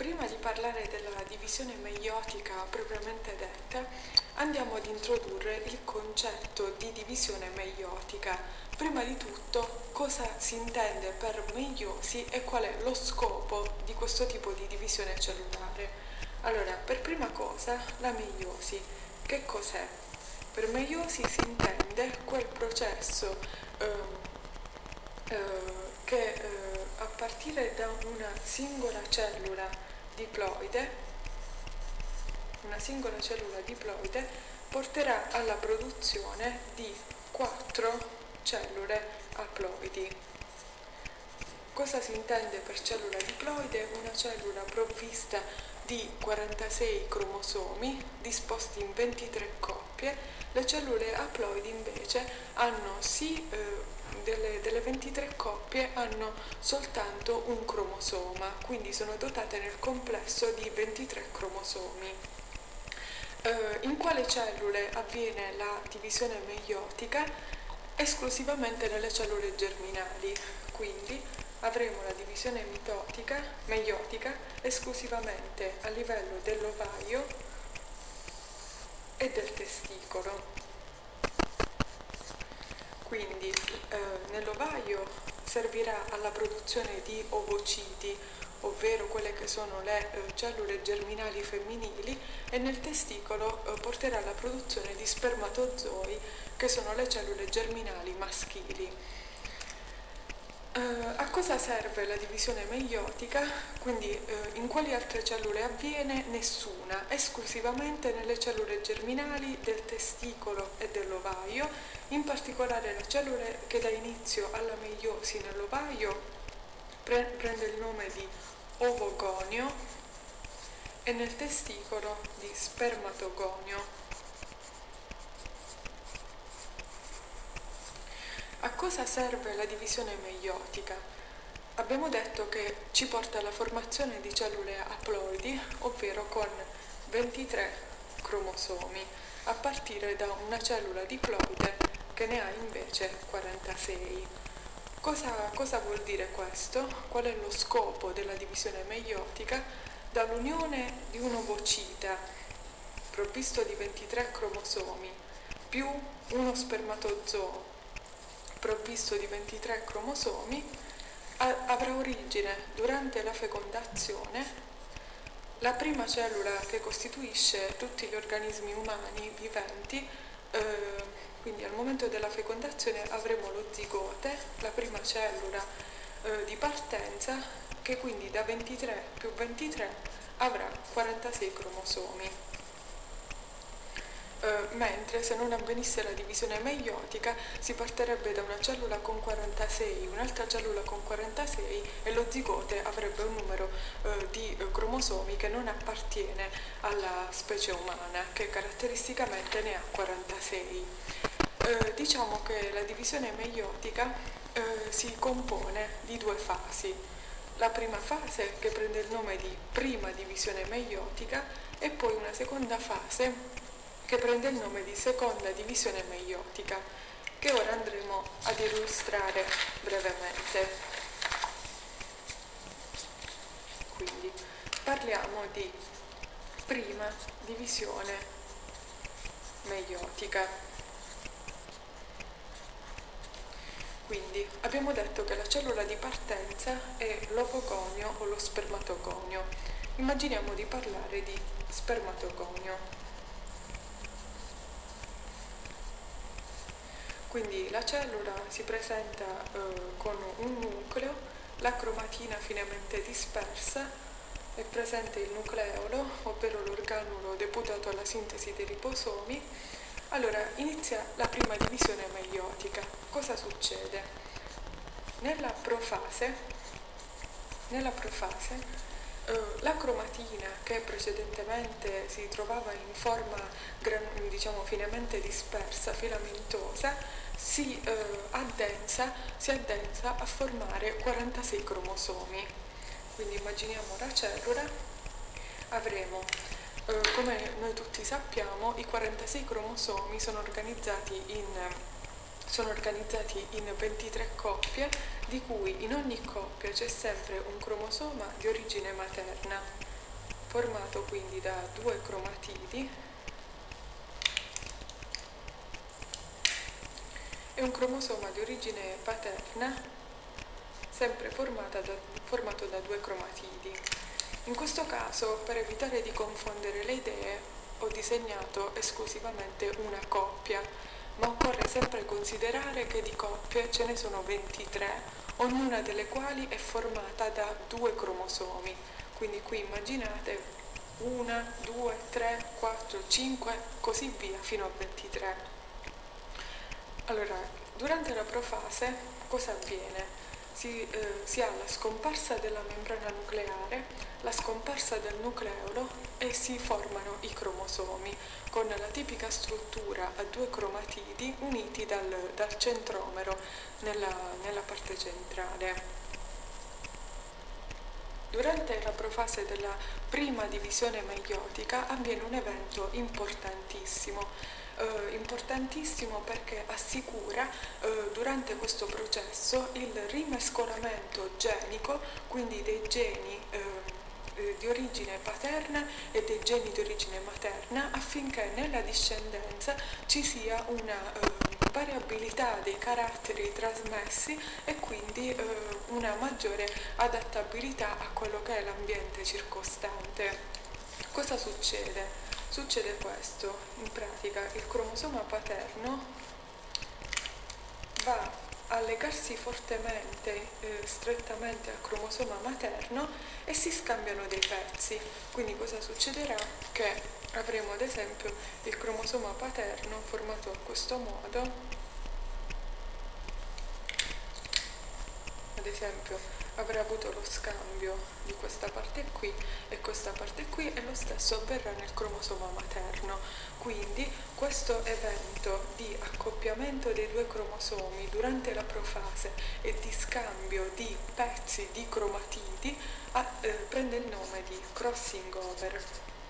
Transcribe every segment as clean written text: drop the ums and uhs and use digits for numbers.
Prima di parlare della divisione meiotica propriamente detta, andiamo ad introdurre il concetto di divisione meiotica. Prima di tutto, cosa si intende per meiosi e qual è lo scopo di questo tipo di divisione cellulare. Allora, per prima cosa, la meiosi. Che cos'è? Per meiosi si intende quel processo che a partire da una singola cellula diploide porterà alla produzione di 4 cellule haploidi. Cosa si intende per cellula diploide? Una cellula provvista di 46 cromosomi disposti in 23 coppie. Le cellule haploidi invece hanno delle 23 coppie hanno soltanto un cromosoma, quindi sono dotate nel complesso di 23 cromosomi. In quale cellule avviene la divisione meiotica? Esclusivamente nelle cellule germinali, quindi avremo la divisione meiotica esclusivamente a livello dell'ovaio e del testicolo. Quindi nell'ovaio servirà alla produzione di ovociti, ovvero quelle che sono le cellule germinali femminili, e nel testicolo porterà alla produzione di spermatozoi, che sono le cellule germinali maschili. A cosa serve la divisione meiotica? Quindi in quali altre cellule avviene? Nessuna, esclusivamente nelle cellule germinali del testicolo e dell'ovaio, in particolare la cellula che dà inizio alla meiosi nell'ovaio prende il nome di ovogonio e nel testicolo di spermatogonio. A cosa serve la divisione meiotica? Abbiamo detto che ci porta alla formazione di cellule haploidi, ovvero con 23 cromosomi, a partire da una cellula diploide che ne ha invece 46. Cosa vuol dire questo? Qual è lo scopo della divisione meiotica? Dall'unione di un ovocita provvisto di 23 cromosomi più uno spermatozoo provvisto di 23 cromosomi avrà origine durante la fecondazione la prima cellula che costituisce tutti gli organismi umani viventi. Quindi al momento della fecondazione avremo lo zigote, la prima cellula di partenza, che quindi da 23 più 23 avrà 46 cromosomi. Mentre se non avvenisse la divisione meiotica si partirebbe da una cellula con 46, un'altra cellula con 46 e lo zigote avrebbe un numero di cromosomi che non appartiene alla specie umana, che caratteristicamente ne ha 46. Diciamo che la divisione meiotica si compone di 2 fasi. La prima fase, che prende il nome di prima divisione meiotica, e poi una seconda fase che prende il nome di seconda divisione meiotica, che ora andremo ad illustrare brevemente. Quindi parliamo di prima divisione meiotica. Quindi abbiamo detto che la cellula di partenza è l'ovogonio o lo spermatogonio. Immaginiamo di parlare di spermatogonio. Quindi la cellula si presenta con un nucleo, la cromatina finemente dispersa, è presente il nucleolo, ovvero l'organulo deputato alla sintesi dei ribosomi. Allora inizia la prima divisione meiotica. Cosa succede? Nella profase la cromatina, che precedentemente si trovava in forma finemente dispersa, filamentosa, si addensa a formare 46 cromosomi. Quindi immaginiamo la cellula, avremo, come noi tutti sappiamo, i 46 cromosomi sono organizzati in 23 coppie, di cui in ogni coppia c'è sempre un cromosoma di origine materna. formato quindi da due cromatidi, e un cromosoma di origine paterna, sempre formato da due cromatidi. In questo caso, per evitare di confondere le idee, ho disegnato esclusivamente una coppia, ma occorre sempre considerare che di coppie ce ne sono 23, ognuna delle quali è formata da due cromosomi. Quindi qui immaginate 1, 2, 3, 4, 5, così via fino a 23. Allora, durante la profase cosa avviene? Si ha la scomparsa della membrana nucleare, la scomparsa del nucleolo e si formano i cromosomi con la tipica struttura a due cromatidi uniti dal centromero nella parte centrale. Durante la profase della prima divisione meiotica avviene un evento importantissimo perché assicura durante questo processo il rimescolamento genico, quindi dei geni di origine paterna e dei geni di origine materna, affinché nella discendenza ci sia una variabilità dei caratteri trasmessi e quindi una maggiore adattabilità a quello che è l'ambiente circostante. Cosa succede? Succede questo: in pratica il cromosoma paterno va a legarsi fortemente, strettamente al cromosoma materno e si scambiano dei pezzi. Quindi cosa succederà? Che avremo ad esempio il cromosoma paterno formato in questo modo, ad esempio avrà avuto lo scambio di questa parte qui e questa parte qui, e lo stesso avverrà nel cromosoma materno. Quindi questo evento di accoppiamento dei due cromosomi durante la profase e di scambio di pezzi di cromatidi prende il nome di crossing over.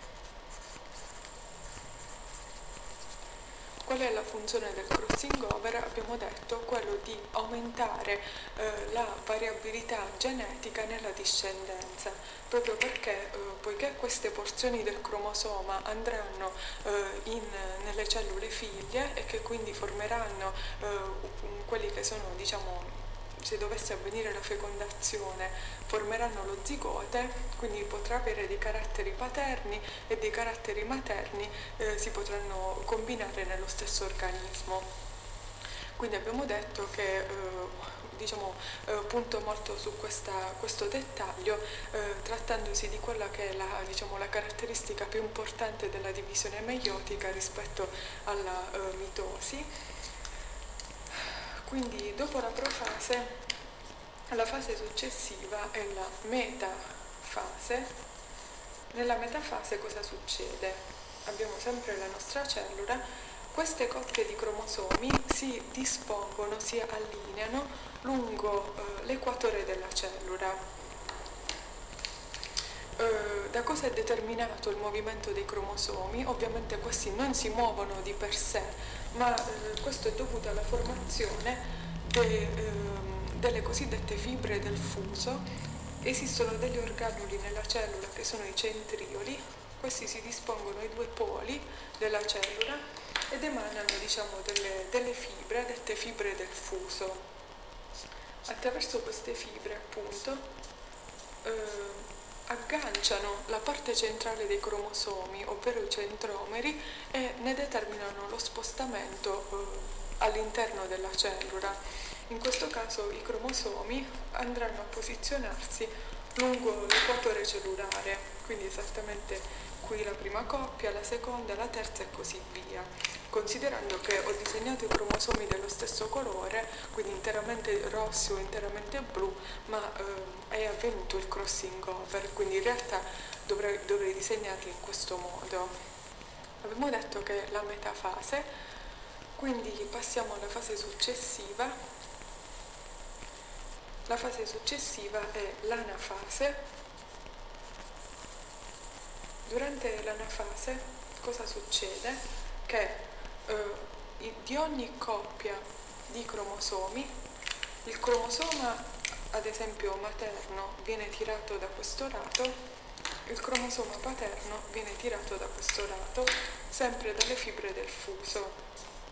Qual è la funzione del crossing over? Abbiamo detto quello di aumentare la variabilità genetica nella discendenza, proprio perché poiché queste porzioni del cromosoma andranno nelle cellule figlie e che quindi formeranno quelli che sono, diciamo, se dovesse avvenire la fecondazione, formeranno lo zigote, quindi potrà avere dei caratteri paterni e dei caratteri materni, si potranno combinare nello stesso organismo. Quindi abbiamo detto che punto molto su questo dettaglio, trattandosi di quella che è la caratteristica più importante della divisione meiotica rispetto alla mitosi. Quindi dopo la profase, la fase successiva è la metafase. Nella metafase cosa succede? Abbiamo sempre la nostra cellula, queste coppie di cromosomi si dispongono, si allineano lungo l'equatore della cellula. Da cosa è determinato il movimento dei cromosomi? Ovviamente questi non si muovono di per sé, ma questo è dovuto alla formazione delle cosiddette fibre del fuso. Esistono degli organuli nella cellula che sono i centrioli, questi si dispongono ai due poli della cellula ed emanano, diciamo, delle fibre, dette fibre del fuso. Attraverso queste fibre, appunto, agganciano la parte centrale dei cromosomi, ovvero i centromeri, e ne determinano lo spostamento all'interno della cellula. In questo caso i cromosomi andranno a posizionarsi lungo l'equatore cellulare, quindi esattamente qui la prima coppia, la seconda, la terza e così via. Considerando che ho disegnato i cromosomi dello stesso colore, quindi interamente rossi o interamente blu, ma è avvenuto il crossing over, quindi in realtà dovrei disegnarli in questo modo. Abbiamo detto che la metafase, quindi passiamo alla fase successiva. La fase successiva è l'anafase. Durante l'anafase cosa succede? Che di ogni coppia di cromosomi, il cromosoma ad esempio materno viene tirato da questo lato il cromosoma paterno viene tirato da questo lato, sempre dalle fibre del fuso.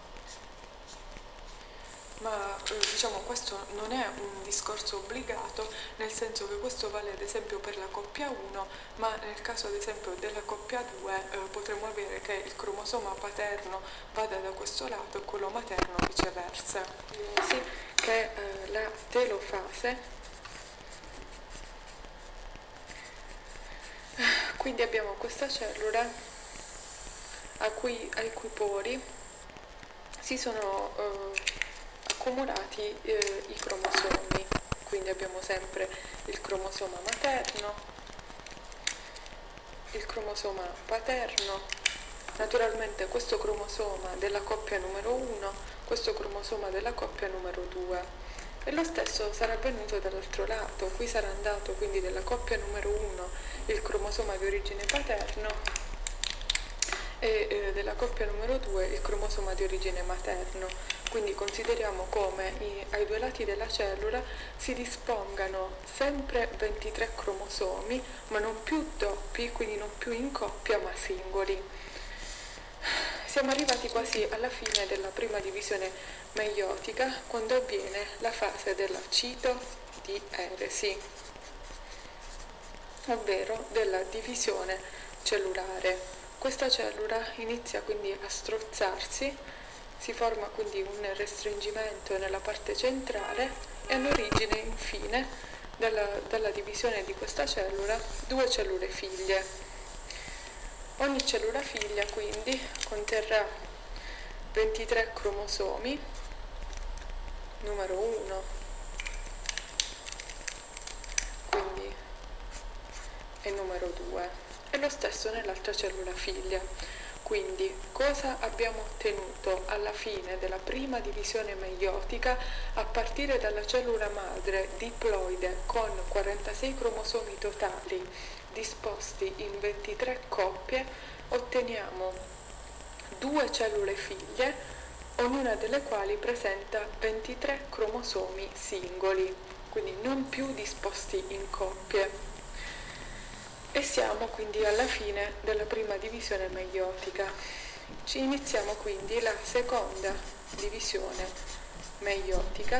Ma diciamo questo non è un discorso obbligato, nel senso che questo vale ad esempio per la coppia 1, ma nel caso ad esempio della coppia 2 potremmo avere che il cromosoma paterno vada da questo lato e quello materno viceversa. Sì, che la telofase, quindi abbiamo questa cellula ai cui pori si sono accumulati i cromosomi, quindi abbiamo sempre il cromosoma materno, il cromosoma paterno, naturalmente questo cromosoma della coppia numero 1, questo cromosoma della coppia numero 2, e lo stesso sarà avvenuto dall'altro lato. Qui sarà andato quindi della coppia numero 1 il cromosoma di origine paterno e della coppia numero 2 il cromosoma di origine materno. Quindi consideriamo come ai due lati della cellula si dispongano sempre 23 cromosomi, ma non più doppi, quindi non più in coppia, ma singoli. Siamo arrivati quasi alla fine della prima divisione meiotica, quando avviene la fase della citodieresi, ovvero della divisione cellulare. Questa cellula inizia quindi a strozzarsi, si forma quindi un restringimento nella parte centrale e hanno origine infine dalla divisione di questa cellula due cellule figlie. Ogni cellula figlia quindi conterrà 23 cromosomi, numero 1, quindi e numero 2. E lo stesso nell'altra cellula figlia. Quindi cosa abbiamo ottenuto alla fine della prima divisione meiotica a partire dalla cellula madre diploide con 46 cromosomi totali disposti in 23 coppie? Otteniamo due cellule figlie, ognuna delle quali presenta 23 cromosomi singoli, quindi non più disposti in coppie. E siamo quindi alla fine della prima divisione meiotica. Ci iniziamo quindi la seconda divisione meiotica.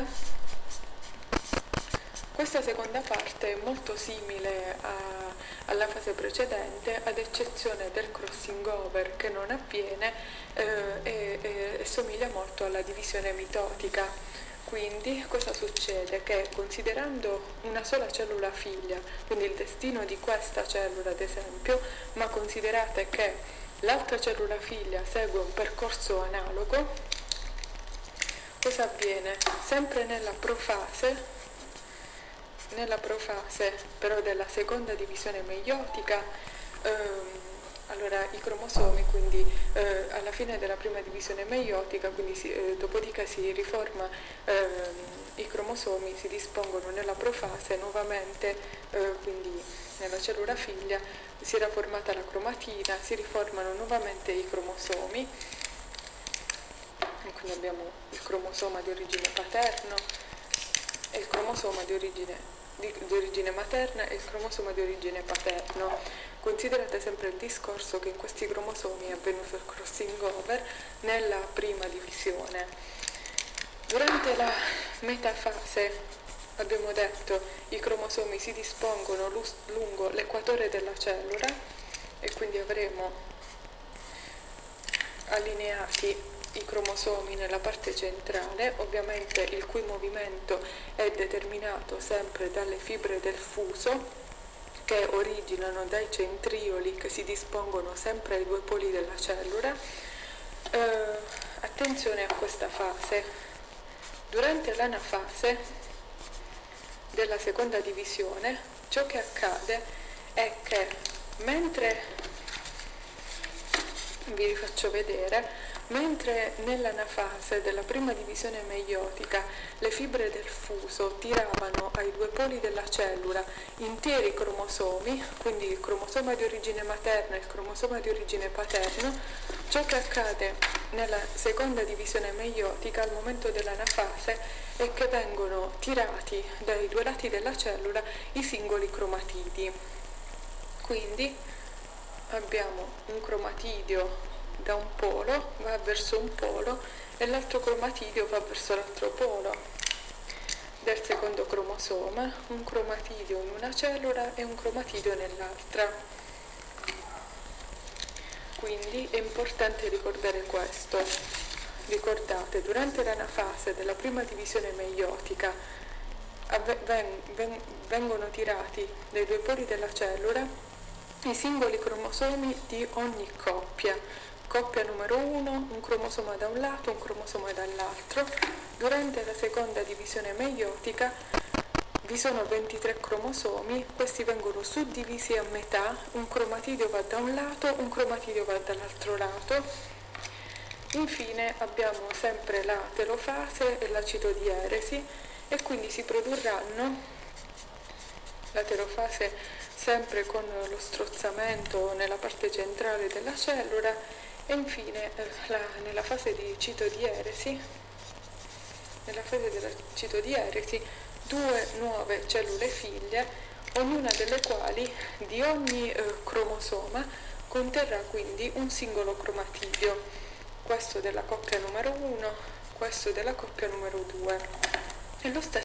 Questa seconda parte è molto simile alla fase precedente, ad eccezione del crossing over che non avviene e somiglia molto alla divisione mitotica. Quindi cosa succede? Che considerando una sola cellula figlia, quindi il destino di questa cellula ad esempio, ma considerate che l'altra cellula figlia segue un percorso analogo, cosa avviene? Sempre nella profase però della seconda divisione meiotica, allora i cromosomi quindi alla fine della prima divisione meiotica, quindi dopodiché si riforma, i cromosomi si dispongono nella profase nuovamente, quindi nella cellula figlia si era formata la cromatina, si riformano nuovamente i cromosomi, e quindi abbiamo il cromosoma di origine paterno e il cromosoma di origine materna e il cromosoma di origine paterno. Considerate sempre il discorso che in questi cromosomi è avvenuto il crossing over nella prima divisione. Durante la metafase, abbiamo detto, i cromosomi si dispongono lungo l'equatore della cellula e quindi avremo allineati i cromosomi nella parte centrale, ovviamente il cui movimento è determinato sempre dalle fibre del fuso che originano dai centrioli che si dispongono sempre ai due poli della cellula. Attenzione a questa fase. Durante l'anafase della seconda divisione ciò che accade è che mentre vi rifaccio vedere, mentre nell'anafase della prima divisione meiotica le fibre del fuso tiravano ai due poli della cellula interi cromosomi, quindi il cromosoma di origine materna e il cromosoma di origine paterna, ciò che accade nella seconda divisione meiotica al momento dell'anafase è che vengono tirati dai due lati della cellula i singoli cromatidi. Quindi abbiamo un cromatidio da un polo, va verso un polo, e l'altro cromatidio va verso l'altro polo del secondo cromosoma, un cromatidio in una cellula e un cromatidio nell'altra. Quindi è importante ricordare questo. Ricordate, durante l'anafase della prima divisione meiotica vengono tirati dai due poli della cellula i singoli cromosomi di ogni coppia. Coppia numero 1, un cromosoma da un lato, un cromosoma dall'altro. Durante la seconda divisione meiotica vi sono 23 cromosomi, questi vengono suddivisi a metà, un cromatidio va da un lato, un cromatidio va dall'altro lato. Infine abbiamo sempre la telofase e la citodieresi, e quindi si produrranno la telofase sempre con lo strozzamento nella parte centrale della cellula, e infine nella fase della citodieresi, due nuove cellule figlie, ognuna delle quali di ogni cromosoma conterrà quindi un singolo cromatidio, questo della coppia numero 1, questo della coppia numero 2. E lo stesso